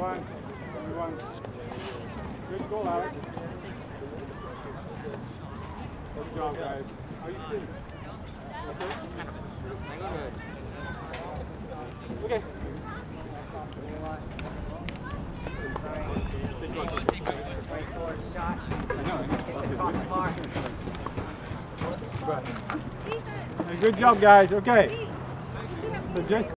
Everyone. Good goal, Alex. Good job, guys. How are you feeling? Okay. Okay. Right forward shot. Across the mark. Good job, guys. Okay. So just